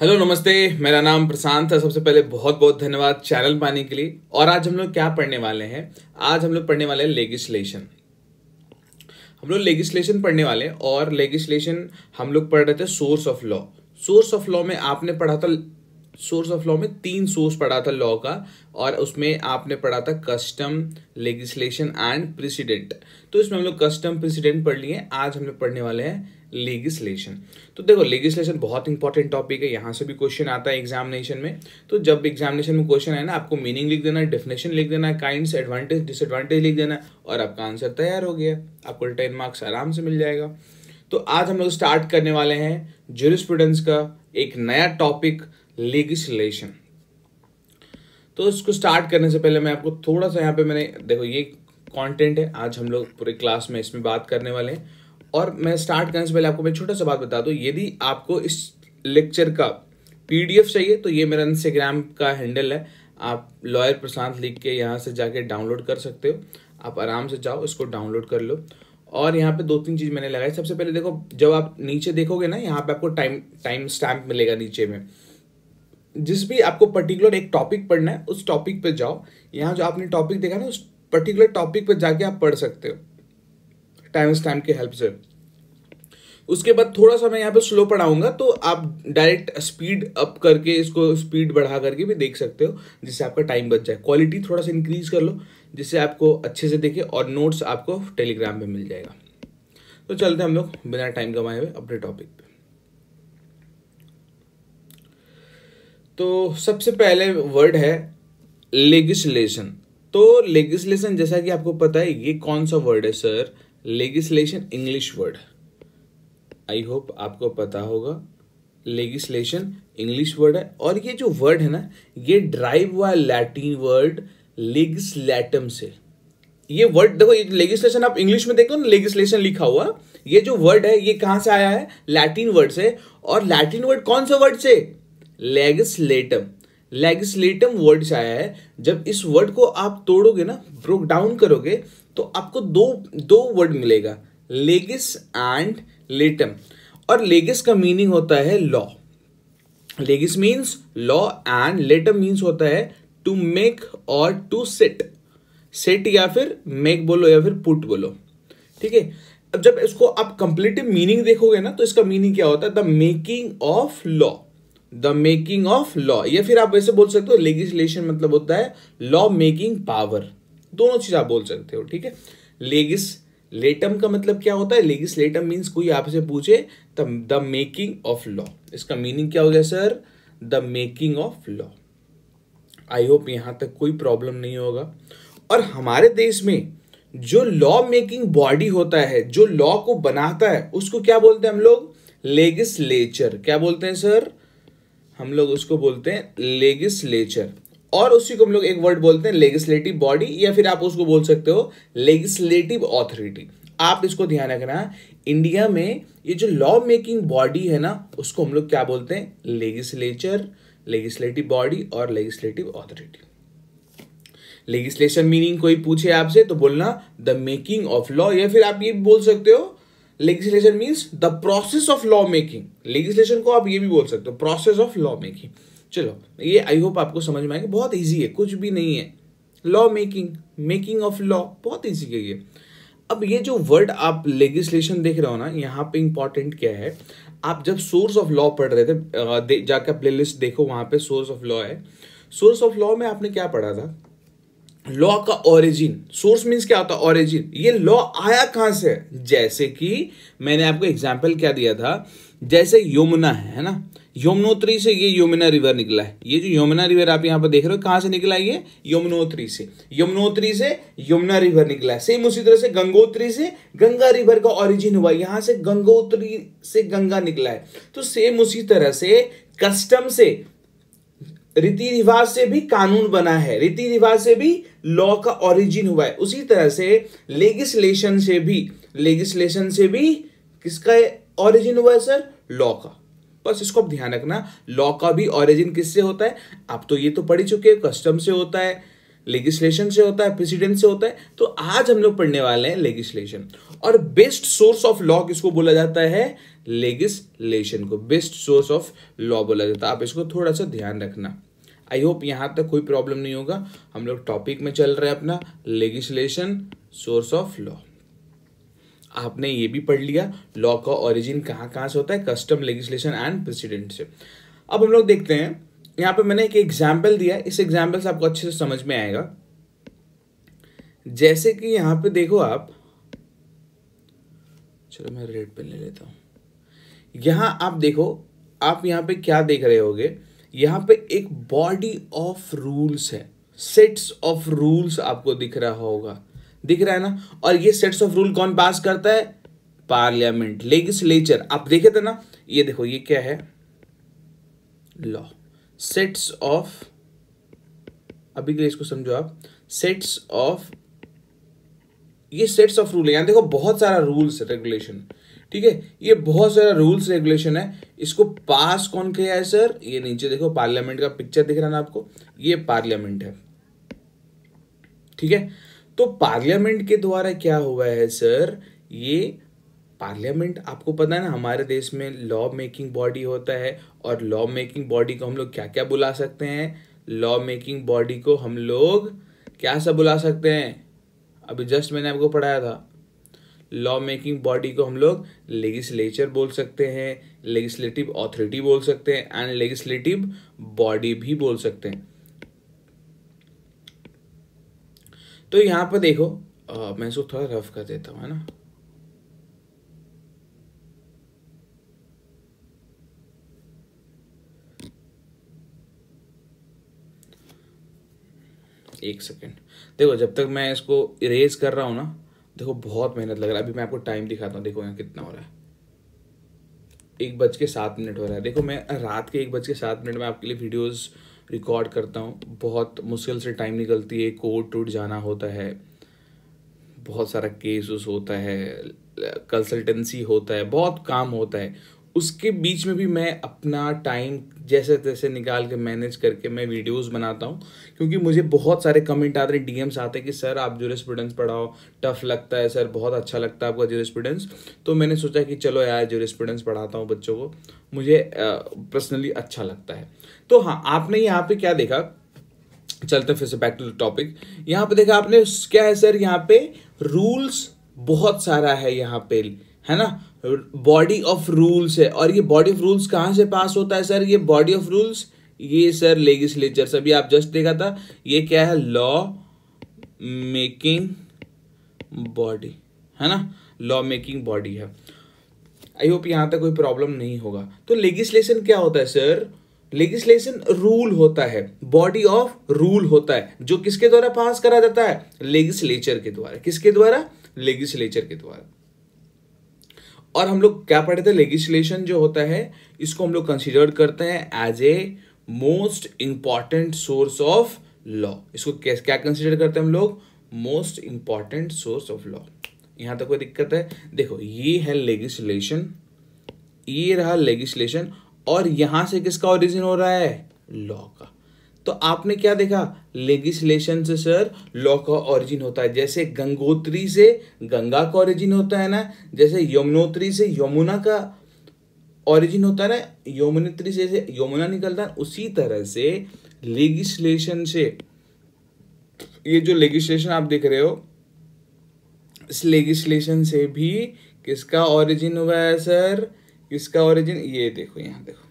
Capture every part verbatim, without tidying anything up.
Hello नमस्ते, मेरा नाम प्रशांत है। सबसे पहले बहुत बहुत धन्यवाद चैनल पाने के लिए। और आज हम लोग क्या पढ़ने वाले हैं? आज हम लोग पढ़ने वाले हैं लेगिस्लेशन। हम लोग लेगिस्लेशन पढ़ने वाले हैं और लेगिस्लेशन हम लोग पढ़ रहे थे source of law. Source of law में आपने पढ़ा था, सोर्स ऑफ लॉ में तीन सोर्स पढ़ा था लॉ का, और उसमें आपने पढ़ा था कस्टम, लेगिस्लेशन एंड प्रेसिडेंट। तो इसमें हम लोग कस्टम प्रेसिडेंट पढ़ लिए। आज हम लोग पढ़ने वाले हैं लेगिस्लेशन। तो देखो, लेगिस्लेशन बहुत इंपॉर्टेंट टॉपिक है, यहाँ से भी क्वेश्चन आता है एग्जामिनेशन में। तो जब एग्जामिनेशन में क्वेश्चन है ना, आपको मीनिंग लिख देना है, डेफिनेशन लिख देना है, काइंड्स, एडवांटेज, डिसएडवांटेज लिख देना है और आपका आंसर तैयार हो गया। आपको टेन मार्क्स आराम से मिल जाएगा। तो आज हम लोग स्टार्ट करने वाले हैं ज्यूरिस्प्रूडेंस का एक नया टॉपिक, लेगिस्लेशन। तो इसको स्टार्ट करने से पहले मैं आपको थोड़ा सा, यहाँ पे मैंने देखो ये कंटेंट है, आज हम लोग पूरे क्लास में इसमें बात करने वाले हैं। और मैं स्टार्ट करने से पहले आपको मैं छोटा सा बात बता दूं, यदि आपको इस लेक्चर का पीडीएफ चाहिए तो ये मेरा इंस्टाग्राम का हैंडल है, आप लॉयर प्रशांत लिख के यहाँ से जाके डाउनलोड कर सकते हो। आप आराम से जाओ, इसको डाउनलोड कर लो। और यहाँ पे दो तीन चीज़ मैंने लगाई। सबसे पहले देखो, जब आप नीचे देखोगे ना, यहाँ पे आपको टाइम टाइम स्टैम्प मिलेगा नीचे में। जिस भी आपको पर्टिकुलर एक टॉपिक पढ़ना है, उस टॉपिक पे जाओ। यहाँ जो आपने टॉपिक देखा ना, उस पर्टिकुलर टॉपिक पे जाके आप पढ़ सकते हो टाइम स्टैम्प की हेल्प से। उसके बाद थोड़ा सा मैं यहाँ पे स्लो पढ़ाऊंगा, तो आप डायरेक्ट स्पीड अप करके, इसको स्पीड बढ़ा करके भी देख सकते हो, जिससे आपका टाइम बच जाए। क्वालिटी थोड़ा सा इंक्रीज कर लो, जिससे आपको अच्छे से देखे, और नोट्स आपको टेलीग्राम पे मिल जाएगा। तो चलते हम लोग बिना टाइम गंवाए हुए अपने टॉपिक पे। तो सबसे पहले वर्ड है लेगिस्लेशन। तो लेगिस्लेशन, जैसा कि आपको पता है, ये कौन सा वर्ड है sir? Legislation English word. I hope आपको पता होगा, लेगिस्लेशन इंग्लिश वर्ड है। और ये जो वर्ड है ना, ये ड्राइव हुआ लैटिन वर्ड लेगिस्लेटम से। ये वर्ड देखो, ये लेगिस्लेशन आप इंग्लिश में देखो ना, लेगिस्लेशन लिखा हुआ, ये जो वर्ड है ये कहां से आया है? लैटिन वर्ड से। और लैटिन वर्ड कौन सा वर्ड से? लेगिस्लेटम। लेगिस्लेटम वर्ड से आया है। जब इस वर्ड को आप तोड़ोगे ना, ब्रोक डाउन करोगे, तो आपको दो दो वर्ड मिलेगा, लेगिस एंड लेटम। और लेगिस का मीनिंग होता है law. Legis means law and latum means होता है टू मेक और टू सेट। सेट या फिर मेक बोलो या फिर पुट बोलो, ठीक है। अब जब इसको आप कंप्लीटिव मीनिंग देखोगे ना, तो इसका मीनिंग क्या होता है? The making of law. The making of law, या फिर आप वैसे बोल सकते हो लेगिस्लेशन मतलब होता है लॉ मेकिंग पावर। दोनों चीज आप बोल सकते हो, ठीक है। लेगिस लेटम का मतलब क्या होता है? लेगिस्लेटम मीन्स कोई आपसे पूछे द मेकिंग ऑफ लॉ, इसका मीनिंग क्या हो गया sir? The making of law. I hope यहां तक कोई प्रॉब्लम नहीं होगा। और हमारे देश में जो लॉ मेकिंग बॉडी होता है, जो लॉ को बनाता है, उसको क्या बोलते हैं हम लोग? लेगिस्लेचर। क्या बोलते हैं सर? हम लोग उसको बोलते हैं लेगिस्लेचर। और उसी को हम लोग एक वर्ड बोलते हैं लेगिस्लेटिव बॉडी, या फिर आप उसको बोल सकते हो लेगिस्लेटिव ऑथोरिटी। आप इसको ध्यान रखना, इंडिया में ये जो लॉ मेकिंग बॉडी है ना, उसको हम लोग क्या बोलते हैं? लेगिस्लेचर, लेगिस्लेटिव बॉडी और लेगिस्लेटिव ऑथोरिटी। लेगिस्लेशन मीनिंग कोई पूछे आपसे तो बोलना द मेकिंग ऑफ लॉ, या फिर आप ये बोल सकते हो legislation means the process of law making. Legislation को आप ये भी बोल सकते हो प्रोसेस ऑफ लॉ मेकिंग। चलो, ये आई होप आपको समझ में आएगा। बहुत इजी है, कुछ भी नहीं है। Law making, making of law, बहुत इजी है ये। अब ये जो वर्ड आप लेगिस्लेशन देख रहे हो ना, यहाँ पे इंपॉर्टेंट क्या है? आप जब सोर्स ऑफ लॉ पढ़ रहे थे, जाकर प्लेलिस्ट देखो, वहां पे सोर्स ऑफ लॉ है। सोर्स ऑफ लॉ में आपने क्या पढ़ा था? लॉ का ओरिजिन। सोर्स मीन्स क्या होता है? ओरिजिन। ये लॉ आया कहां से? जैसे कि मैंने आपको एग्जाम्पल क्या दिया था, जैसे यमुना है ना, यमुनोत्री से ये यमुना रिवर निकला है। ये जो यमुना रिवर आप यहाँ पर देख रहे हो, कहां से निकला है? ये यमुनोत्री से। यमुनोत्री से यमुना रिवर निकला है। सेम उसी तरह से गंगोत्री से गंगा रिवर का ओरिजिन हुआ, यहां से गंगोत्री से गंगा निकला है। तो सेम उसी तरह से कस्टम से, रीति रिवाज से भी कानून बना है, रीति रिवाज से भी लॉ का ओरिजिन हुआ है। उसी तरह से लेगिस्लेशन से भी, लेगिस्लेशन से भी किसका ओरिजिन हुआ है सर? लॉ का। बस इसको आप ध्यान रखना, लॉ का भी ओरिजिन किससे होता है? आप तो ये तो पढ़ ही चुके हो, कस्टम से होता है, लेगिस्लेशन से होता है, प्रेसिडेंट से होता है। तो आज हम लोग पढ़ने वाले हैं लेगिस्लेशन। और बेस्ट सोर्स ऑफ लॉ किसको बोला जाता है? लेगिस्लेशन को बेस्ट सोर्स ऑफ लॉ बोला जाता है। आप इसको थोड़ा सा ध्यान रखना। आई होप यहाँ तक कोई प्रॉब्लम नहीं होगा। हम लोग टॉपिक में चल रहे हैं अपना लेगिस्लेशन सोर्स ऑफ लॉ। आपने ये भी पढ़ लिया लॉ का ओरिजिन कहाँ कहाँ से होता है, कस्टम, लेगिस्लेशन एंड प्रेसिडेंट से। अब हम लोग देखते हैं, यहाँ पे मैंने एक एग्जाम्पल दिया है, इस एग्जाम्पल से आपको अच्छे से समझ में आएगा। जैसे कि यहाँ पे देखो आप, चलो मैं रेड पेन ले लेता हूँ। यहां आप देखो, आप यहां पे क्या देख रहे होगे, यहां पे एक बॉडी ऑफ रूल्स है, सेट्स ऑफ रूल्स आपको दिख रहा होगा, दिख रहा है ना। और ये सेट्स ऑफ रूल कौन पास करता है, पार्लियामेंट, लेजिस्लेचर। आप देखे थे ना, ये देखो ये क्या है, लॉ, सेट्स ऑफ, अभी के लिए इसको समझो आप, सेट्स ऑफ, ये सेट्स ऑफ रूल है। यहां देखो बहुत सारा रूल्स रेगुलेशन, ठीक है, ये बहुत सारा रूल्स रेगुलेशन है। इसको पास कौन किया है सर, ये नीचे देखो पार्लियामेंट का पिक्चर दिख रहा है ना आपको, ये पार्लियामेंट है, ठीक है। तो पार्लियामेंट के द्वारा क्या हुआ है सर, ये पार्लियामेंट आपको पता है ना, हमारे देश में लॉ मेकिंग बॉडी होता है। और लॉ मेकिंग बॉडी को हम लोग क्या क्या बुला सकते हैं, लॉ मेकिंग बॉडी को हम लोग क्या सा बुला सकते हैं, अभी जस्ट मैंने आपको पढ़ाया था, लॉ मेकिंग बॉडी को हम लोग लेजिस्लेचर बोल सकते हैं, लेजिस्लेटिव ऑथोरिटी बोल सकते हैं एंड लेजिस्लेटिव बॉडी भी बोल सकते हैं। तो यहां पर देखो, आ, मैं इसको थोड़ा रफ कर देता हूं, है ना। एक सेकेंड देखो, जब तक मैं इसको इरेज कर रहा हूं ना, देखो बहुत मेहनत लग रहा है। अभी मैं आपको टाइम दिखाता हूँ, देखो यहाँ कितना हो रहा है, एक बज के सात मिनट हो रहा है। देखो मैं रात के एक बज के सात मिनट में आपके लिए वीडियोस रिकॉर्ड करता हूँ, बहुत मुश्किल से टाइम निकलती है, कोर्ट टूट जाना होता है, बहुत सारा केस होता है, कंसल्टेंसी होता है, बहुत काम होता है। उसके बीच में भी मैं अपना टाइम जैसे तैसे निकाल के मैनेज करके मैं वीडियोस बनाता हूँ, क्योंकि मुझे बहुत सारे कमेंट आते हैं, डीएम्स आते हैं कि सर आप ज्यूरिस्प्रूडेंस पढ़ाओ, टफ लगता है सर, बहुत अच्छा लगता है आपका ज्यूरिस्प्रूडेंस। तो मैंने सोचा कि चलो यार ज्यूरिस्प्रूडेंस पढ़ाता हूँ बच्चों को, मुझे पर्सनली अच्छा लगता है। तो हाँ, आपने यहाँ पे क्या देखा, चलते फिर से बैक टू द टॉपिक। यहाँ पे देखा आपने क्या है सर, यहाँ पे रूल्स बहुत सारा है, यहाँ पे है ना, बॉडी ऑफ रूल्स है। और ये बॉडी ऑफ रूल्स कहाँ से पास होता है सर, ये बॉडी ऑफ रूल्स, ये सर लेजिस्लेचर, सभी आप जस्ट देखा था, ये क्या है, लॉ मेकिंग बॉडी, है ना, लॉ मेकिंग बॉडी है। आई होप यहां तक कोई प्रॉब्लम नहीं होगा। तो लेजिस्लेशन क्या होता है सर, लेजिस्लेशन रूल होता है, बॉडी ऑफ रूल होता है, जो किसके द्वारा पास करा जाता है, लेजिस्लेचर के द्वारा। किसके द्वारा, लेजिस्लेचर के द्वारा। और हम लोग क्या पढ़े थे, लेजिस्लेशन जो होता है इसको हम लोग कंसीडर करते हैं as a most important source of law. इसको क्या कंसीडर करते हैं हम लोग, most important source of law. यहां तक कोई दिक्कत है, देखो ये है लेजिस्लेशन, ये रहा लेजिस्लेशन, और यहां से किसका ओरिजिन हो रहा है, लॉ का। तो आपने क्या देखा, लेजिस्लेशन से सर लॉ का ओरिजिन होता है। जैसे गंगोत्री से गंगा का ओरिजिन होता है ना, जैसे यमुनोत्री से यमुना का ओरिजिन होता है ना, यमुनोत्री से यमुना निकलता है, उसी तरह से लेजिस्लेशन से, ये जो लेजिस्लेशन आप देख रहे हो, इस लेजिस्लेशन से भी किसका ओरिजिन हुआ है सर, किसका ओरिजिन, ये देखो यहाँ देखो।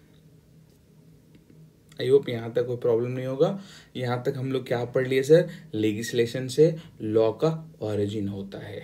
आई होप यहाँ तक कोई प्रॉब्लम नहीं होगा। यहाँ तक हम लोग क्या पढ़ लिए सर, लेजिस्लेशन से लॉ का ओरिजिन होता है।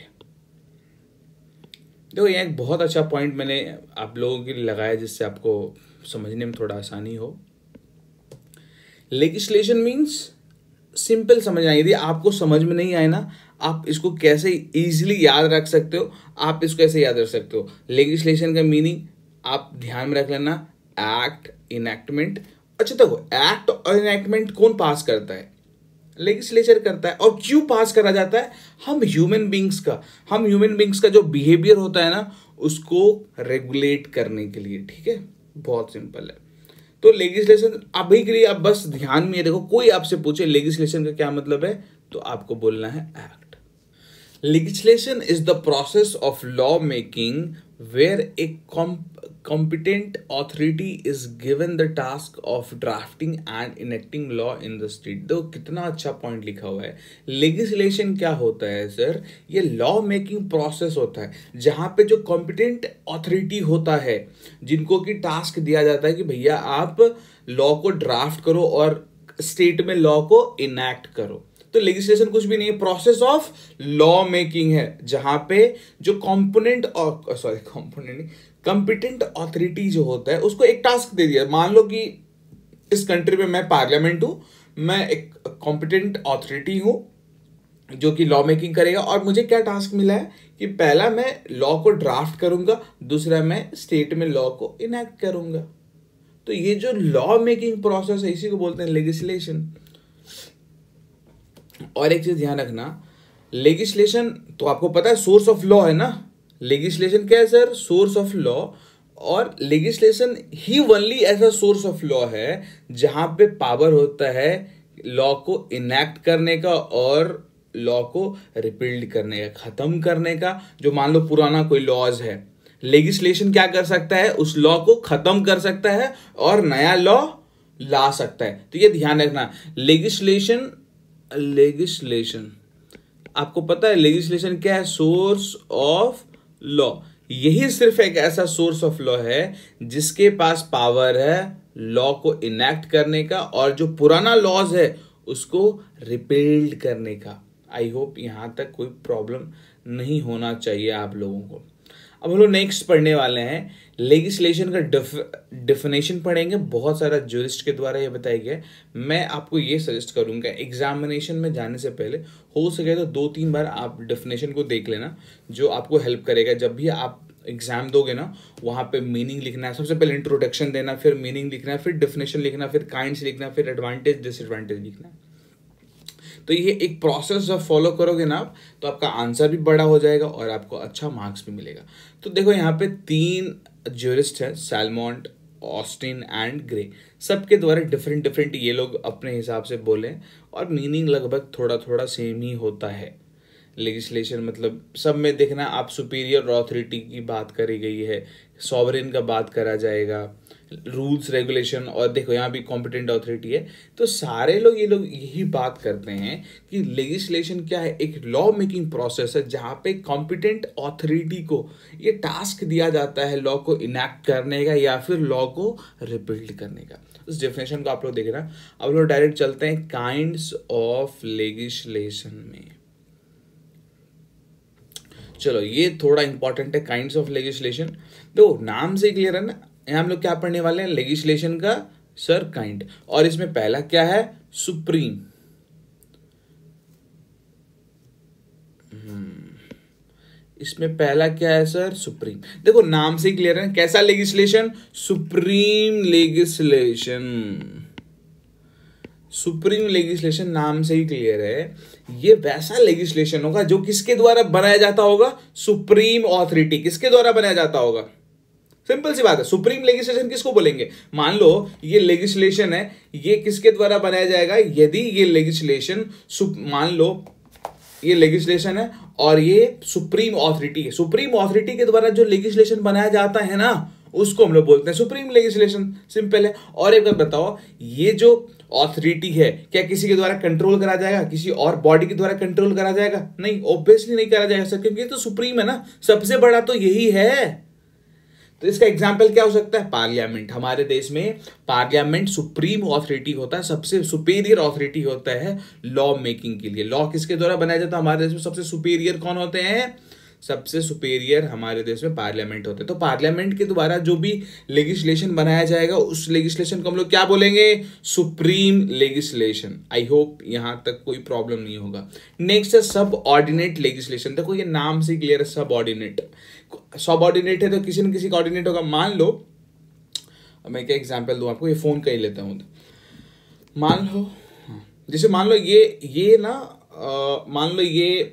देखो ये एक बहुत अच्छा पॉइंट मैंने आप लोगों के लिए लगाया, जिससे आपको समझने में थोड़ा आसानी हो। लेजिस्लेशन मीन्स सिंपल समझना, यदि आपको समझ में नहीं आए ना, आप इसको कैसे इजीली याद रख सकते हो, आप इसको ऐसे याद रख सकते हो। लेजिस्लेशन का मीनिंग आप ध्यान में रख लेना, एक्ट, इनैक्टमेंट। अच्छा देखो, एक्ट और इनैक्टमेंट कौन पास करता है, लेजिस्लेचर करता है। और क्यों पास करा जाता है, हम ह्यूमन बींग्स का हम ह्यूमन बींग्स का जो बिहेवियर होता है ना, उसको रेगुलेट करने के लिए, ठीक है, बहुत सिंपल है। तो लेजिस्लेशन अभी के लिए आप बस ध्यान में देखो, कोई आपसे पूछे लेजिस्लेशन का क्या मतलब है, तो आपको बोलना है act. Legislation is the process of law making where a comp- competent authority is given the task of drafting and enacting law in the state। तो कितना अच्छा पॉइंट लिखा हुआ है। लेजिस्लेशन क्या होता है सर? ये लॉ मेकिंग प्रोसेस होता है जहां पे जो कॉम्पिटेंट ऑथोरिटी होता है, जिनको की टास्क दिया जाता है कि भैया आप लॉ को ड्राफ्ट करो और स्टेट में लॉ को इनैक्ट करो। तो लेजिस्लेशन कुछ भी नहीं है, प्रोसेस ऑफ लॉ मेकिंग है, जहां पे जो कॉम्पोनेंट और सॉरी कॉम्पोनेंट कॉम्पिटेंट ऑथोरिटी जो होता है उसको एक टास्क दे दिया। मान लो कि इस कंट्री में मैं पार्लियामेंट हूं, मैं एक कॉम्पिटेंट ऑथोरिटी हूं जो कि लॉ मेकिंग करेगा, और मुझे क्या टास्क मिला है कि पहला मैं लॉ को ड्राफ्ट करूंगा, दूसरा मैं स्टेट में लॉ को इनैक्ट करूंगा। तो ये जो लॉ मेकिंग प्रोसेस है इसी को बोलते हैं लेजिस्लेशन। और एक चीज ध्यान रखना, लेजिस्लेशन तो आपको पता है सोर्स ऑफ लॉ है ना। लेजिस्लेशन क्या है सर? Source of law. और लेजिस्लेशन ही ओनली ऐसा सोर्स ऑफ लॉ है जहां पे पावर होता है लॉ को इनैक्ट करने का और लॉ को रिपील्ड करने का, खत्म करने का। जो मान लो पुराना कोई लॉज है, लेजिस्लेशन क्या कर सकता है? उस लॉ को खत्म कर सकता है और नया लॉ ला सकता है। तो ये ध्यान रखना, लेजिस्लेशन लेजिस्लेशन आपको पता है लेजिस्लेशन क्या है? Source of law. यही सिर्फ एक ऐसा सोर्स ऑफ लॉ है जिसके पास पावर है लॉ को इनैक्ट करने का और जो पुराना लॉज है उसको रिपील्ड करने का। आई होप यहां तक कोई प्रॉब्लम नहीं होना चाहिए आप लोगों को। अब हम लोग नेक्स्ट पढ़ने वाले हैं लेजिस्लेशन का डेफिनेशन पढ़ेंगे। बहुत सारा ज्यूरिस्ट के द्वारा ये बताया गया है। मैं आपको ये सजेस्ट करूंगा एग्जामिनेशन में जाने से पहले हो सके तो दो तीन बार आप डेफिनेशन को देख लेना, जो आपको हेल्प करेगा। जब भी आप एग्जाम दोगे ना, वहां पे मीनिंग लिखना है, सबसे पहले इंट्रोडक्शन देना, फिर मीनिंग लिखना है, फिर डेफिनेशन लिखना, फिर काइंड्स लिखना, फिर एडवांटेज डिसएडवांटेज लिखना है। तो ये एक प्रोसेस जब फॉलो करोगे ना आप, तो आपका आंसर भी बड़ा हो जाएगा और आपको अच्छा मार्क्स भी मिलेगा। तो देखो यहाँ पे तीन ज्यूरिस्ट है, सैलमोंट, ऑस्टिन एंड ग्रे। सबके द्वारा डिफरेंट डिफरेंट ये लोग अपने हिसाब से बोले और मीनिंग लगभग थोड़ा थोड़ा सेम ही होता है। लेजिस्लेशन मतलब सब में देखना आप सुपीरियर अथॉरिटी की बात करी गई है, सॉवरेन का बात करा जाएगा, रूल्स रेगुलेशन, और देखो यहाँ भी कॉम्पिटेंट अथॉरिटी है। तो सारे लोग ये लोग यही बात करते हैं कि लेजिस्लेशन क्या है? एक लॉ मेकिंग प्रोसेस है जहाँ पे कॉम्पिटेंट अथॉरिटी को ये टास्क दिया जाता है लॉ को इनैक्ट करने का या फिर लॉ को रिपील्ड करने का। इस डेफिनेशन को आप लोग देख रहे हैं। अब लोग डायरेक्ट चलते हैं काइंड्स ऑफ लेजिस्लेशन में। चलो ये थोड़ा इंपॉर्टेंट है, काइंड्स ऑफ लेजिस्लेशन। तो नाम से क्लियर है ना, यहाँ हम लोग क्या पढ़ने वाले हैं? लेजिस्लेशन का सर काइंड। और इसमें पहला क्या है? सुप्रीम। इसमें पहला क्या है सर? सुप्रीम। देखो नाम से क्लियर है, कैसा legislation? Supreme legislation. Supreme legislation नाम से ही क्लियर है, ये वैसा लेजिस्लेशन होगा जो किसके द्वारा बनाया जाता होगा? Supreme authority. किसके द्वारा बनाया जाता होगा? सिंपल सी बात है, सुप्रीम लेजिस्लेशन किसको बोलेंगे? मान लो ये लेजिस्लेशन है, ये किसके द्वारा बनाया जाएगा? यदि ये लेजिस्लेशन मान लो ये लेजिस्लेशन है और ये सुप्रीम ऑथोरिटी है, सुप्रीम ऑथोरिटी के द्वारा जो लेजिस्लेशन बनाया जाता है ना, उसको हम लोग बोलते हैं सुप्रीम लेजिस्लेशन। सिंपल है। और एक बात बताओ, ये जो ऑथोरिटी है क्या किसी के द्वारा कंट्रोल करा जाएगा? किसी और बॉडी के द्वारा कंट्रोल करा जाएगा? नहीं, ऑब्वियसली नहीं करा जाएगा सर, क्योंकि ये तो सुप्रीम है ना, सबसे बड़ा तो यही है। तो इसका एग्जाम्पल क्या हो सकता है? पार्लियामेंट। हमारे देश में पार्लियामेंट सुप्रीम ऑथोरिटी होता है, सबसे सुपीरियर ऑथोरिटी होता है लॉ मेकिंग के लिए। लॉ किसके द्वारा बनाया जाता है? हमारे देश में सबसे सुपीरियर कौन होते हैं? सबसे सुपीरियर हमारे देश में पार्लियामेंट होते हैं। तो पार्लियामेंट के द्वारा जो भी लेजिस्लेशन बनाया जाएगा उस लेजिस्लेशन को हम लोग क्या बोलेंगे? Supreme legislation. आई होप यहां तक कोई प्रॉब्लम नहीं होगा। नेक्स्ट है सब ऑर्डिनेट लेजिस्लेशन। देखो ये नाम से क्लियर है, सब ऑर्डिनेट। सब ऑर्डिनेट है तो किसी न किसी का ऑर्डिनेट होगा। मान लो मैं क्या एग्जाम्पल दूं आपको, ये फोन का ही लेता हूं। मान लो जैसे मान लो ये ये ना आ, मान लो ये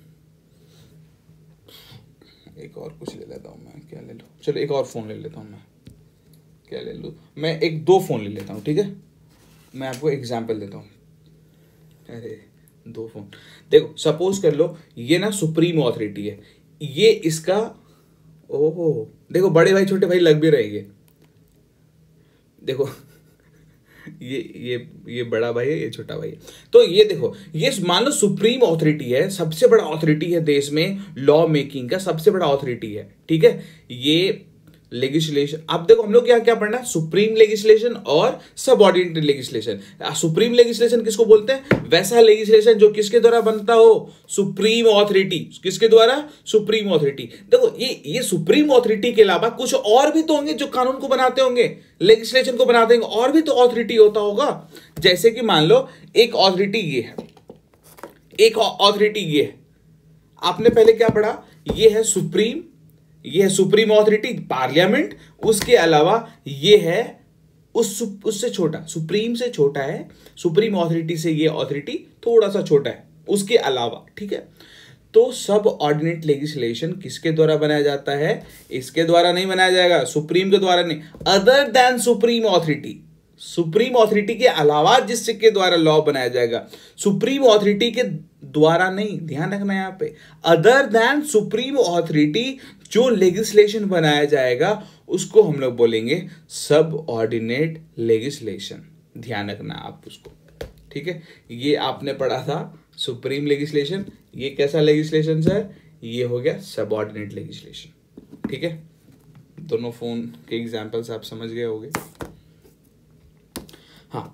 एक और कुछ ले लेता हूं मैं, क्या ले लूं? चलो एक और फोन ले लेता हूं मैं, क्या ले लूं? मैं एक दो फोन ले लेता हूं, ठीक है? मैं आपको एग्जाम्पल देता हूं। अरे दो फोन, देखो सपोज कर लो ये ना सुप्रीम ऑथोरिटी है, ये इसका ओहो, देखो बड़े भाई छोटे भाई लग भी रहेंगे। देखो ये ये ये बड़ा भाई है, ये छोटा भाई है। तो ये देखो, ये मान लो सुप्रीम ऑथोरिटी है, सबसे बड़ा ऑथोरिटी है देश में, लॉ मेकिंग का सबसे बड़ा ऑथोरिटी है, ठीक है। ये लेजिस्लेशन, अब देखो हम लोग क्या क्या पढ़ना है, सुप्रीम लेजिस्लेशन और सबऑर्डिनेट लेजिस्लेशन। सुप्रीम लेजिस्लेशन किसको बोलते हैं? वैसा लेजिस्लेशन जो किसके द्वारा बनता हो? Supreme authority. किसके द्वारा? Supreme authority. देखो ये ये सुप्रीम ऑथोरिटी के अलावा कुछ और भी तो होंगे जो कानून को बनाते होंगे, लेजिस्लेशन को बनाते होंगे, और भी तो ऑथोरिटी होता होगा। जैसे कि मान लो एक ऑथोरिटी ये है, एक ऑथोरिटी ये है, आपने पहले क्या पढ़ा? ये है सुप्रीम, ये है सुप्रीम ऑथोरिटी पार्लियामेंट, उसके अलावा ये है उस उससे छोटा, सुप्रीम से छोटा है, सुप्रीम ऑथोरिटी से ये ऑथोरिटी थोड़ा सा छोटा है उसके अलावा, ठीक है। तो सब ऑर्डिनेट लेजिस्लेशन किसके द्वारा बनाया जाता है? इसके द्वारा नहीं बनाया जाएगा, सुप्रीम के द्वारा नहीं, other than supreme authority, supreme authority के अलावा जिसके द्वारा लॉ बनाया जाएगा, सुप्रीम ऑथोरिटी के द्वारा नहीं, ध्यान रखना यहां पे, अदर देन सुप्रीम ऑथोरिटी जो लेजिस्लेशन बनाया जाएगा उसको हम लोग बोलेंगे सब ऑर्डिनेट लेजिस्लेशन। ध्यान रखना आप उसको, ठीक है। ये आपने पढ़ा था सुप्रीम लेजिस्लेशन, ये कैसा लेजिस्लेशन सर? ये हो गया सब ऑर्डिनेट लेजिस्लेशन, ठीक है। दोनों फोन के एग्जांपल्स आप समझ गए होंगे। हाँ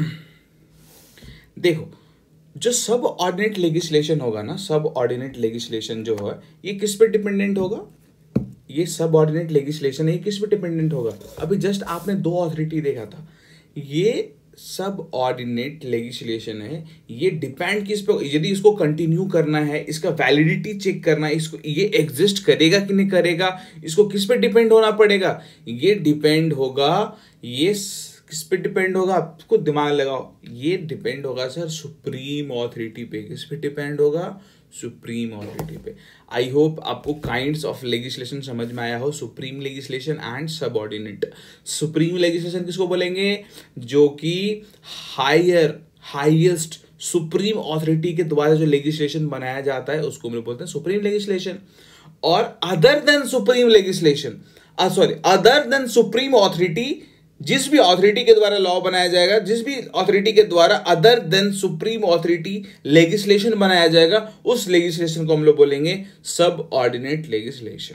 देखो, जो सब ऑर्डिनेट लेजिस्लेशन होगा ना, सब ऑर्डिनेट लेजिस्लेशन जो है ये किस पे डिपेंडेंट होगा? ये सब ऑर्डिनेट लेजिस्लेशन है, ये किस पे डिपेंडेंट होगा? अभी जस्ट आपने दो ऑथोरिटी देखा था, ये सब ऑर्डिनेट लेजिस्लेशन है, ये डिपेंड किस पे? यदि इसको कंटिन्यू करना है, इसका वैलिडिटी चेक करना है, इसको ये एग्जिस्ट करेगा कि नहीं करेगा, इसको किस पे डिपेंड होना पड़ेगा? ये डिपेंड होगा, ये किस पे डिपेंड होगा? आपको दिमाग लगाओ, ये डिपेंड होगा सर सुप्रीम ऑथोरिटी पे। किस पे डिपेंड होगा? सुप्रीम ऑथोरिटी पे। आई होप आपको काइंड्स ऑफ लेजिस्लेशन समझ में आया हो, supreme legislation and subordinate. Supreme legislation किसको बोलेंगे? जो कि हायर हाईएस्ट सुप्रीम ऑथोरिटी के द्वारा जो लेजिस्लेशन बनाया जाता है उसको हम लोग बोलते हैं सुप्रीम लेजिस्लेशन। और other than supreme legislation, sorry other than supreme authority, जिस भी ऑथोरिटी के द्वारा लॉ बनाया जाएगा, जिस भी ऑथोरिटी के द्वारा other than supreme authority legislation बनाया जाएगा, उस लेजिस्लेशन को हम लोग बोलेंगे सब ऑर्डिनेट लेजिस्लेशन।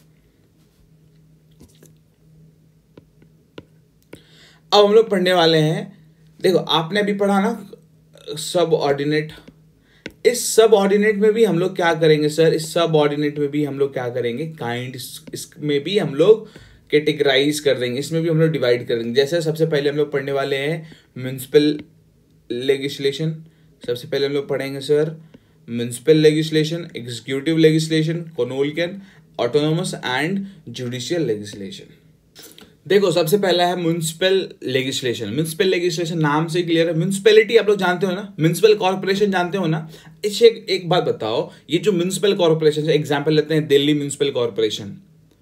अब हम लोग पढ़ने वाले हैं, देखो आपने अभी पढ़ा ना सब ऑर्डिनेट, इस सब ऑर्डिनेट में भी हम लोग क्या करेंगे सर? इस सब ऑर्डिनेट में भी हम लोग क्या करेंगे? काइंड, इसमें भी हम लोग कैटेगराइज कर देंगे, इसमें भी हम लोग डिवाइड कर देंगे। जैसे सबसे पहले हम लोग पढ़ने वाले हैं म्युनिसिपल लेजिस्लेशन। सबसे पहले हम लोग पढ़ेंगे sir municipal legislation, executive legislation, convolution, autonomous and judicial legislation. देखो सबसे पहला है म्युनिसिपल लेजिस्लेशन। म्युनिसिपल लेजिस्लेशन नाम से क्लियर है, म्युनिसिपैलिटी आप लोग जानते हो ना, म्युनिसिपल कॉर्पोरेशन जानते हो ना। इससे एक, एक बात बताओ, ये जो म्युनिसिपल कॉर्पोरेशन है, एग्जाम्पल लेते हैं Delhi municipal corporation,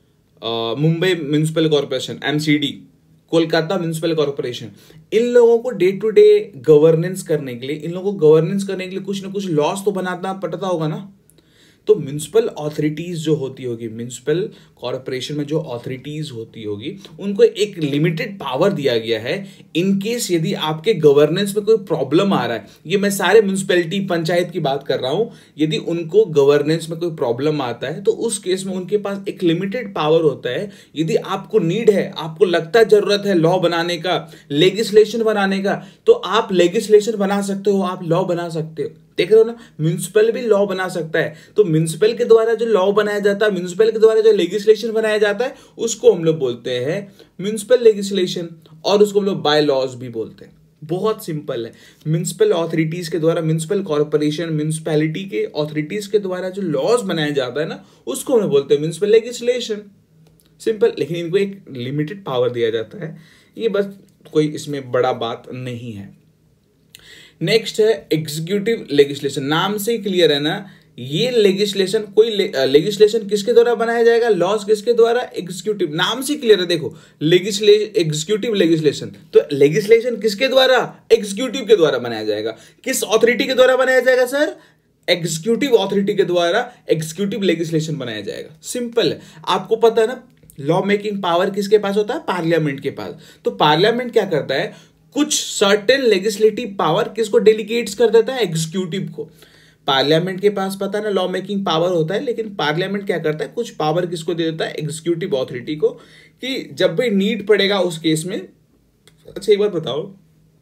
Mumbai municipal corporation MCD, Kolkata municipal corporation, इन लोगों को डे टू डे गवर्नेंस करने के लिए, इन लोगों को गवर्नेंस करने के लिए कुछ ना कुछ लॉस तो बनाना पड़ता होगा ना। तो म्युनिसिपल ऑथोरिटीज जो होती होगी, म्युनिसिपल कॉर्पोरेशन में जो ऑथोरिटीज होती होगी, उनको एक लिमिटेड पावर दिया गया है। इन केस यदि आपके गवर्नेंस में कोई प्रॉब्लम आ रहा है, ये मैं सारे म्युनिसिपैलिटी पंचायत की बात कर रहा हूं, यदि उनको गवर्नेंस में कोई प्रॉब्लम आता है तो उस केस में उनके पास एक लिमिटेड पावर होता है। यदि आपको नीड है, आपको लगता है जरूरत है लॉ बनाने का, लेजिस्लेशन बनाने का, तो आप लेजिस्लेशन बना सकते हो, आप लॉ बना सकते हो। देख रहे हो ना, म्युनिसिपल भी लॉ बना सकता है। तो म्युनिसिपल के द्वारा जो लॉ बनाया जाता है, म्युनिसिपल के द्वारा जो लेजिस्लेशन बनाया जाता है, उसको हम लोग बोलते हैं म्युनिसिपल लेजिस्लेशन, और उसको हम लोग बाय लॉज भी बोलते हैं। बहुत सिंपल है, म्युनिसिपल ऑथोरिटीज के द्वारा, म्युनिसिपल कॉर्पोरेशन, म्युनिसिपैलिटी के ऑथोरिटीज के द्वारा जो लॉज बनाया जाता है ना, उसको हम बोलते हैं म्युनिसिपल लेजिस्लेशन। सिंपल, लेकिन इनको एक लिमिटेड पावर दिया जाता है, ये बस कोई इसमें बड़ा बात नहीं है। नेक्स्ट है एग्जीक्यूटिव लेजिस्लेशन। नाम से ही क्लियर है ना, ये लेजिस्लेशन, कोई लेजिस्लेशन किसके द्वारा बनाया जाएगा, लॉज किसके द्वारा, एग्जीक्यूटिव। नाम से क्लियर है, देखो लेजिस्लेशन, एग्जीक्यूटिव लेजिस्लेशन, तो लेजिस्लेशन किसके द्वारा, एग्जीक्यूटिव के द्वारा बनाया जाएगा। किस ऑथोरिटी के द्वारा बनाया जाएगा सर, एग्जीक्यूटिव ऑथोरिटी के द्वारा एग्जीक्यूटिव लेजिस्लेशन बनाया जाएगा। सिंपल है, आपको पता है ना लॉ मेकिंग पावर किसके पास होता है? पार्लियामेंट के पास। तो पार्लियामेंट क्या करता है? कुछ सर्टेन लेजिस्लेटिव पावर किसको डेलीगेट्स कर देता है? एग्जीक्यूटिव को। पार्लियामेंट के पास पता है ना लॉ मेकिंग पावर होता है, लेकिन पार्लियामेंट क्या करता है? कुछ पावर किसको दे देता है? एग्जीक्यूटिव ऑथोरिटी को, कि जब भी नीड पड़ेगा उस केस में। अच्छा एक बात बताओ,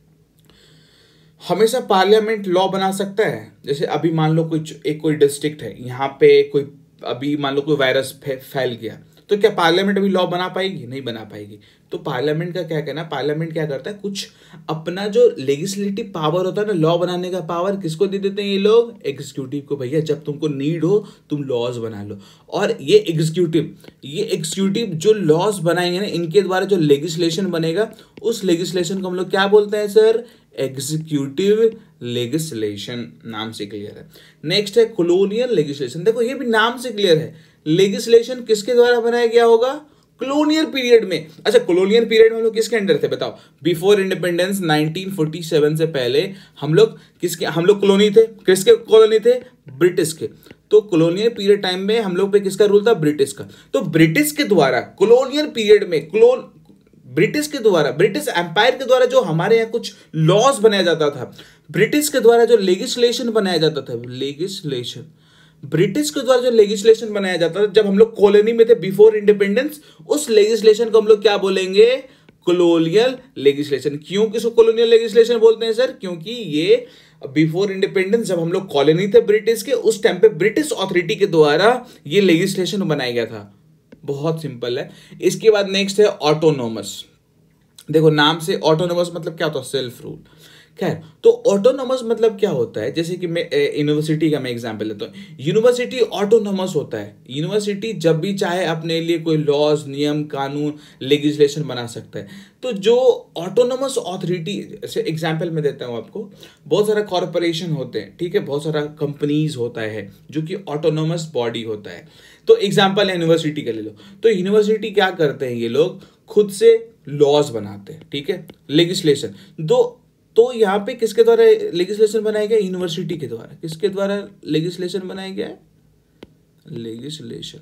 हमेशा पार्लियामेंट लॉ बना सकता है? जैसे अभी मान लो कोई एक कोई डिस्ट्रिक्ट है, यहाँ पे कोई अभी मान लो कोई वायरस फैल गया, तो क्या पार्लियामेंट अभी लॉ बना पाएगी? नहीं बना पाएगी। तो पार्लियामेंट का क्या कहना है? पार्लियामेंट क्या करता है? कुछ अपना जो लेजिस्लेटिव पावर होता है ना, लॉ बनाने का पावर किसको दे देते हैं ये लोग? एग्जीक्यूटिव को। भैया जब तुमको नीड हो तुम लॉज बना लो। और ये एग्जीक्यूटिव ये एग्जीक्यूटिव जो लॉज बनाएंगे ना, इनके द्वारा जो लेजिस्लेशन बनेगा, उस लेजिस्लेशन को हम लोग क्या बोलते हैं सर? Executive legislation. नाम से क्लियर है। नेक्स्ट है कॉलोनियल लेजिस्लेशन। देखो ये भी नाम से क्लियर है, लेजिस्लेशन किसके द्वारा बनाया गया होगा? कॉलोनियल पीरियड में। अच्छा कॉलोनियल पीरियड में हम लोग किसके अंडर थे बताओ? Before independence nineteen forty seven से पहले हम लोग किसके हम लोग कॉलोनी थे? किसके कॉलोनी थे? ब्रिटिश के। तो कॉलोनियल पीरियड टाइम में हम लोग पे किसका रूल था? ब्रिटिश का। तो ब्रिटिश के द्वारा कॉलोनियल पीरियड में क्लोन ब्रिटिश के द्वारा ब्रिटिश एम्पायर के द्वारा जो हमारे यहाँ कुछ लॉज बनाया जाता था, ब्रिटिश के द्वारा जो लेजिस्लेशन बनाया जाता था, लेजिस्लेशन ब्रिटिश के द्वारा जो लेजिस्लेशन बनाया जाता था जब हम लोग कॉलोनी में थे बिफोर इंडिपेंडेंस, उस लेजिस्लेशन को हम लोग क्या बोलेंगे? Colonial legislation. क्यों किसको कॉलोनियल लेजिस्लेशन बोलते हैं सर? क्योंकि ये बिफोर इंडिपेंडेंस जब हम लोग कॉलोनी थे ब्रिटिश के, उस टाइम पे ब्रिटिश अथॉरिटी के द्वारा ये लेजिस्लेशन बनाया गया था। बहुत सिंपल है। इसके बाद नेक्स्ट है ऑटोनोमस। देखो नाम से ऑटोनोमस मतलब क्या होता है? Self rule. खैर, तो ऑटोनोमस मतलब क्या होता है? जैसे कि मैं यूनिवर्सिटी का मैं एग्जांपल लेता हूँ। यूनिवर्सिटी ऑटोनोमस होता है। यूनिवर्सिटी जब भी चाहे अपने लिए कोई लॉज, नियम, कानून, लेजिस्लेशन बना सकता है। तो जो ऑटोनोमस ऑथोरिटी, जैसे एग्जांपल मैं देता हूँ आपको, बहुत सारा कॉरपोरेशन होते हैं, ठीक है, बहुत सारा कंपनीज होता है जो कि ऑटोनोमस बॉडी होता है। तो एग्जाम्पल है यूनिवर्सिटी का ले लो। तो यूनिवर्सिटी क्या करते हैं? ये लोग खुद से लॉज बनाते हैं, ठीक है, लेजिस्लेशन। दो तो यहाँ पे किसके द्वारा लेजिस्लेशन बनाया गया? यूनिवर्सिटी के द्वारा। किसके द्वारा लेजिस्लेशन बनाया गया है? लेजिस्लेशन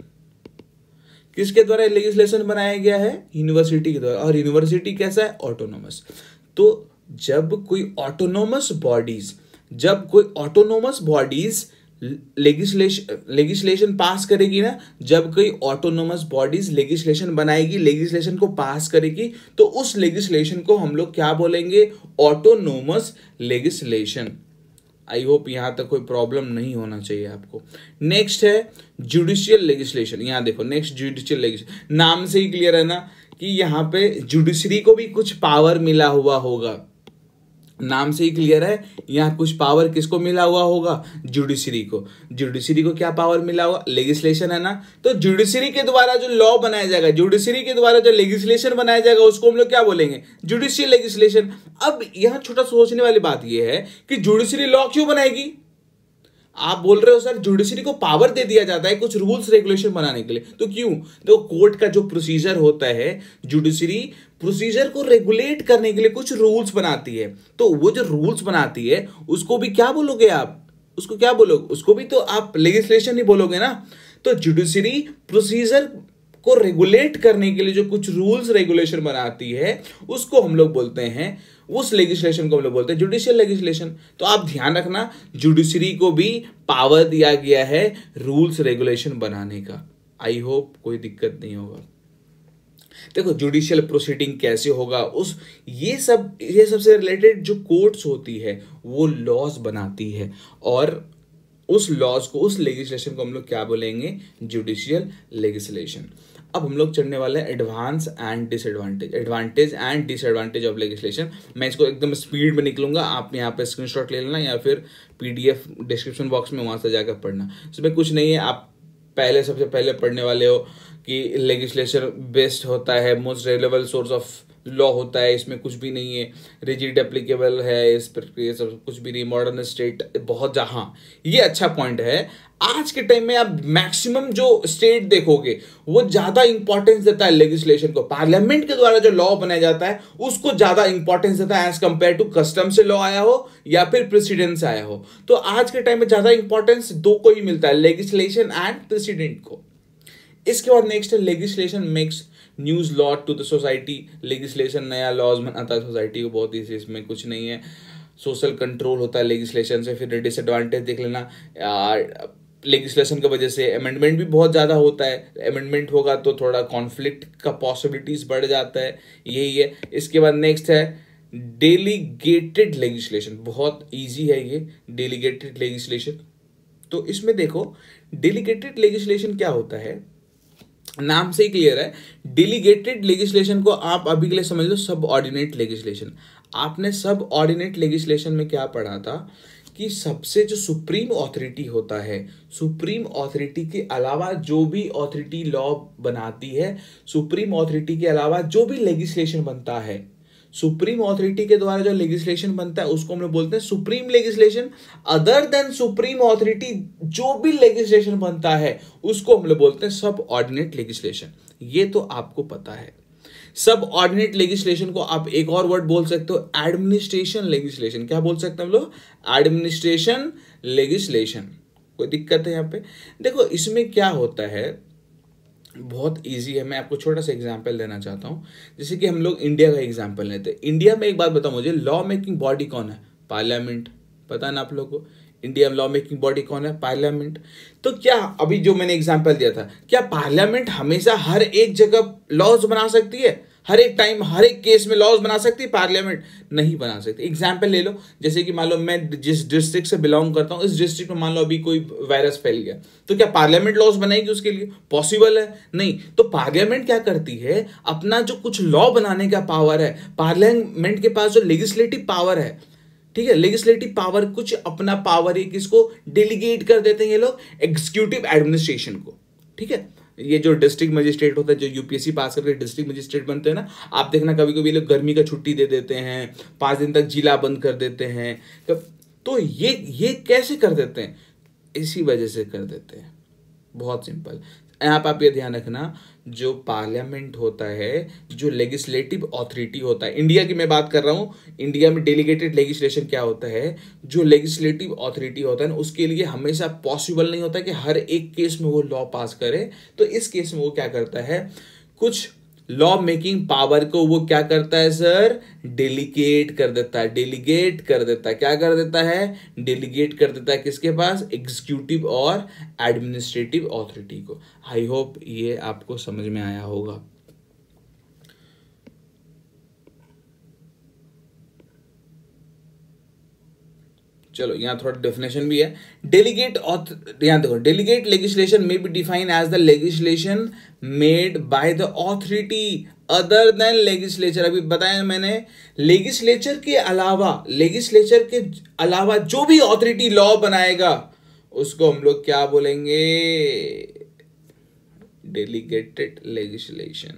किसके द्वारा लेजिस्लेशन बनाया गया है? यूनिवर्सिटी के द्वारा। और यूनिवर्सिटी कैसा है? ऑटोनोमस। तो जब कोई ऑटोनोमस बॉडीज जब कोई autonomous bodies legislation legislation pass करेगी ना, जब कोई ऑटोनोमस बॉडीज लेजिस्लेशन बनाएगी, लेजिस्लेशन को पास करेगी, तो उस लेजिस्लेशन को हम लोग क्या बोलेंगे? Autonomous legislation. आई होप यहां तक कोई प्रॉब्लम नहीं होना चाहिए आपको। नेक्स्ट है जुडिशियल लेजिस्लेशन। यहां देखो नेक्स्ट जुडिशियल लेजिस्लेशन, नाम से ही क्लियर है ना कि यहां पे जुडिशरी को भी कुछ पावर मिला हुआ होगा। नाम से ही क्लियर है, यहाँ कुछ पावर किसको मिला हुआ होगा? जुडिशरी को। जुडिशरी को क्या पावर मिला हुआ? लेजिस्लेशन है ना। तो जुडिशरी के द्वारा जो लॉ बनाया जाएगा, जुडिशरी के द्वारा जो लेजिस्लेशन बनाया जाएगा, उसको हम लोग क्या बोलेंगे? Judicial legislation. अब यहाँ छोटा सोचने वाली बात यह है कि जुडिशरी लॉ क्यों बनाएगी? आप बोल रहे हो सर जुडिशरी को पावर दे दिया जाता है कुछ रूल्स रेगुलेशन बनाने के लिए, तो क्यों? तो कोर्ट का जो प्रोसीजर होता है, जुडिशरी प्रोसीजर को रेगुलेट करने के लिए कुछ रूल्स बनाती है। तो वो जो रूल्स बनाती है उसको भी क्या बोलोगे आप? उसको क्या बोलोगे? उसको भी तो आप लेजिस्लेशन ही बोलोगे ना। तो जुडिशरी प्रोसीजर को रेगुलेट करने के लिए जो कुछ रूल्स रेगुलेशन बनाती है, उसको हम लोग बोलते हैं, उस लेजिस्लेशन को हम लोग बोलते हैं जुडिशियल लेजिस्लेशन। तो आप ध्यान रखना, जुडिशरी को भी पावर दिया गया है रूल्स रेगुलेशन बनाने का। आई होप कोई दिक्कत नहीं होगा। देखो जुडिशियल प्रोसीडिंग कैसे होगा, उस ये सब ये सबसे रिलेटेड जो कोर्ट्स होती है वो लॉज बनाती है, और उस लॉज को, उस लेजिस्लेशन को हम लोग क्या बोलेंगे? Judicial legislation. अब हम लोग चढ़ने वाले हैं advance and disadvantage advantage and disadvantage of legislation. मैं इसको एकदम स्पीड में निकलूंगा, आप यहाँ पे स्क्रीनशॉट ले लेना या फिर पीडीएफ डिस्क्रिप्शन बॉक्स में वहां से जाकर पढ़ना। इसमें कुछ नहीं है, आप पहले सबसे पहले पढ़ने वाले हो कि लेजिस्लेशन बेस्ड होता है most reliable source of law होता है, इसमें कुछ भी नहीं है, रिजिड एप्लीकेबल है, इस पर ये सब कुछ भी नहीं, मॉडर्न स्टेट बहुत जहाँ, ये अच्छा पॉइंट है। आज के टाइम में आप मैक्सिमम जो स्टेट देखोगे वो ज्यादा इंपॉर्टेंस देता है लेजिस्लेशन को, पार्लियामेंट के द्वारा जो लॉ बनाया जाता है उसको ज्यादा इंपॉर्टेंस देता है एज कंपेयर टू कस्टम से लॉ आया हो या फिर प्रेसिडेंट से आया हो। तो आज के टाइम में ज्यादा इंपॉर्टेंस दो को ही मिलता है, लेजिस्लेशन एंड प्रेसिडेंट को। इसके बाद नेक्स्ट है legislation makes news law to the society. Legislation नया लॉज बनाता है सोसाइटी को, बहुत ही इसमें कुछ नहीं है। सोशल कंट्रोल होता है लेजिस्लेशन से। फिर डिसएडवांटेज देख लेना, लेजिस्लेशन की वजह से अमेंडमेंट भी बहुत ज़्यादा होता है, अमेंडमेंट होगा तो थोड़ा कॉन्फ्लिक्ट का पॉसिबिलिटीज बढ़ जाता है, यही है। इसके बाद नेक्स्ट है डेलीगेटेड लेजिस्लेशन, बहुत इजी है ये डेलीगेटेड लेजिस्लेशन। तो इसमें देखो डेलीगेटेड लेजिस्लेशन क्या होता है, नाम से ही क्लियर है। डेलीगेटेड लेजिस्लेशन को आप अभी के लिए समझ लो सब ऑर्डिनेट लेजिस्लेशन। आपने सब ऑर्डिनेट लेजिस्लेशन में क्या पढ़ा था कि सबसे जो सुप्रीम ऑथोरिटी होता है, सुप्रीम ऑथोरिटी के अलावा जो भी ऑथोरिटी लॉ बनाती है, सुप्रीम ऑथोरिटी के अलावा जो भी लेजिस्लेशन बनता है, सुप्रीम ऑथोरिटी के द्वारा जो लेजिस्लेशन बनता है उसको हम लोग बोलते हैं supreme legislation. Other than supreme authority जो भी लेजिस्लेशन बनता है उसको हम लोग बोलते हैं सब ऑर्डिनेट लेजिस्लेशन। ये तो आपको पता है। सब ऑर्डिनेट लेजिस्लेशन को आप एक और वर्ड बोल सकते हो, एडमिनिस्ट्रेशन लेजिस्लेशन। क्या बोल सकते हैं हम लोग? Administration legislation. कोई दिक्कत है यहाँ पे? देखो इसमें क्या होता है, बहुत इजी है। मैं आपको छोटा सा एग्जांपल देना चाहता हूँ। जैसे कि हम लोग इंडिया का एग्जांपल लेते हैं। इंडिया में एक बात बताओ मुझे, लॉ मेकिंग बॉडी कौन है? पार्लियामेंट। पता है ना आप लोग को? इंडिया में लॉ मेकिंग बॉडी कौन है? पार्लियामेंट। तो क्या अभी जो मैंने एग्जांपल दिया था, क्या पार्लियामेंट हमेशा हर एक जगह लॉज बना सकती है? हर एक टाइम हर एक केस में लॉज बना सकती है पार्लियामेंट? नहीं बना सकती। एग्जाम्पल ले लो, जैसे कि मान लो मैं जिस डिस्ट्रिक्ट से बिलोंग करता हूँ, इस डिस्ट्रिक्ट में मान लो अभी कोई वायरस फैल गया, तो क्या पार्लियामेंट लॉज बनाएगी उसके लिए? पॉसिबल है? नहीं। तो पार्लियामेंट क्या करती है, अपना जो कुछ लॉ बनाने का पावर है, पार्लियामेंट के पास जो लेजिस्लेटिव पावर है, ठीक है, लेजिस्लेटिव पावर, कुछ अपना पावर है, किसको डेलीगेट कर देते हैं ये लोग? एग्जीक्यूटिव एडमिनिस्ट्रेशन को। ठीक है, ये जो डिस्ट्रिक्ट मजिस्ट्रेट होता है, जो यूपीएससी पास करके डिस्ट्रिक्ट मजिस्ट्रेट बनते हैं ना, आप देखना कभी कभी लोग गर्मी का छुट्टी दे देते हैं, पाँच दिन तक जिला बंद कर देते हैं। तो ये ये कैसे कर देते हैं? इसी वजह से कर देते हैं। बहुत सिंपल। यहाँ पर आप ये ध्यान रखना, जो पार्लियामेंट होता है, जो लेजिस्लेटिव ऑथोरिटी होता है, इंडिया की मैं बात कर रहा हूँ, इंडिया में डेलीगेटेड लेजिस्लेशन क्या होता है, जो लेजिस्लेटिव ऑथोरिटी होता है ना, उसके लिए हमेशा पॉसिबल नहीं होता कि हर एक केस में वो लॉ पास करे। तो इस केस में वो क्या करता है, कुछ लॉ मेकिंग पावर को वो क्या करता है सर? डेलीगेट कर देता है। डेलीगेट कर देता है। क्या कर देता है? डेलीगेट कर देता है। किसके पास? एग्जीक्यूटिव और एडमिनिस्ट्रेटिव ऑथोरिटी को। आई होप ये आपको समझ में आया होगा। चलो यहाँ थोड़ा डेफिनेशन भी है। डेलीगेट यहाँ देखो, डेलीगेट लेजिस्लेशन में be define as the legislation made by the authority other than legislature. अभी बताया मैंने, लेजिस्लेचर के अलावा, लेजिस्लेचर के अलावा जो भी ऑथोरिटी लॉ बनाएगा उसको हम लोग क्या बोलेंगे? Delegated legislation.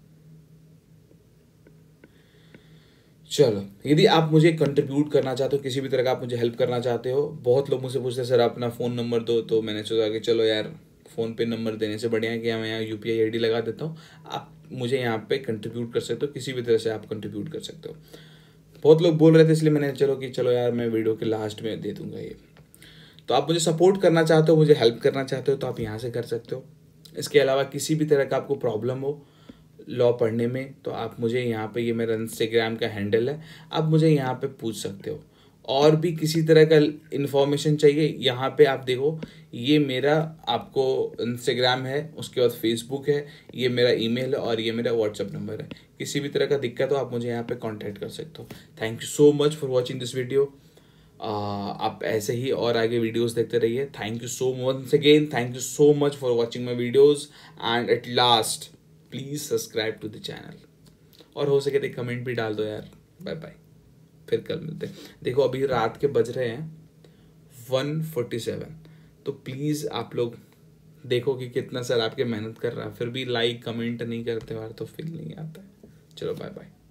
चलो, यदि आप मुझे कंट्रीब्यूट करना चाहते हो, किसी भी तरह का आप मुझे हेल्प करना चाहते हो, बहुत लोग मुझसे पूछते हैं सर अपना फ़ोन नंबर दो, तो मैंने सोचा कि चलो यार फ़ोन पे नंबर देने से बढ़िया है कि मैं यहाँ यूपीआई आईडी लगा देता हूँ। आप मुझे यहाँ पे कंट्रीब्यूट कर सकते हो, किसी भी तरह से आप कंट्रीब्यूट कर सकते हो। बहुत लोग बोल रहे थे, इसलिए मैंने चलो कि चलो यार मैं वीडियो के लास्ट में दे दूँगा ये। तो आप मुझे सपोर्ट करना चाहते हो, मुझे हेल्प करना चाहते हो, तो आप यहाँ से कर सकते हो। इसके अलावा किसी भी तरह का आपको प्रॉब्लम हो लॉ पढ़ने में, तो आप मुझे यहाँ पे, ये मेरा इंस्टाग्राम का हैंडल है, आप मुझे यहाँ पे पूछ सकते हो। और भी किसी तरह का इन्फॉर्मेशन चाहिए, यहाँ पे आप देखो, ये मेरा आपको इंस्टाग्राम है, उसके बाद फेसबुक है, ये मेरा ईमेल है और ये मेरा व्हाट्सएप नंबर है। किसी भी तरह का दिक्कत हो आप मुझे यहाँ पे कांटेक्ट कर सकते हो। Thank you so much for watching this video. आप ऐसे ही और आगे वीडियोस देखते रहिए। Thank you so much again, thank you so much for watching my videos and at last please subscribe to the channel, और हो सके तो कमेंट भी डाल दो यार। बाय बाय, फिर कल मिलते हैं। देखो अभी रात के बज रहे हैं वन फोर्टी सेवन, तो प्लीज़ आप लोग देखो कि कितना सर आपके मेहनत कर रहा है, फिर भी लाइक कमेंट नहीं करते यार, तो फील नहीं आता है। चलो बाय बाय।